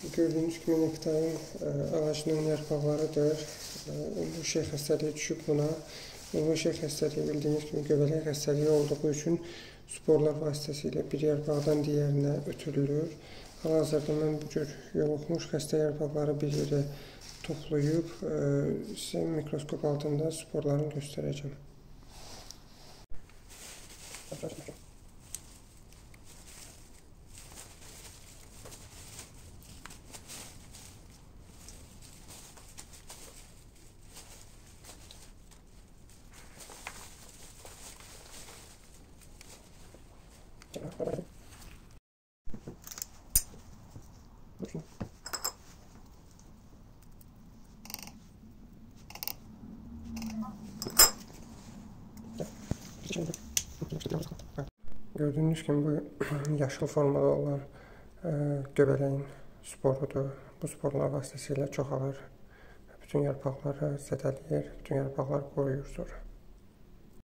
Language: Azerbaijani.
Gördüyünüz kimi nektarin ağacının yarpaqlarıdır. Bu şey xəstəliyi düşüb buna. Bu şey xəstəliyi bildiyiniz kimi göbələk xəstəliyi olduğu üçün sporlar vasitəsilə bir yarpaqdan digərinə ötürülür. Hal-hazırda mən bu cür yoluxmuş xəstə yarpaqları bir yerə toplayıb sizə mikroskop altında sporlarını göstərəcəm. Gördüyünüz kimi bu yaşıl formada olan göbələyin sporudur. Bu sporlar vasitəsilə çoxalır. Bütün yarpaqları zədələyir, bütün yarpaqları qoruyur sonra.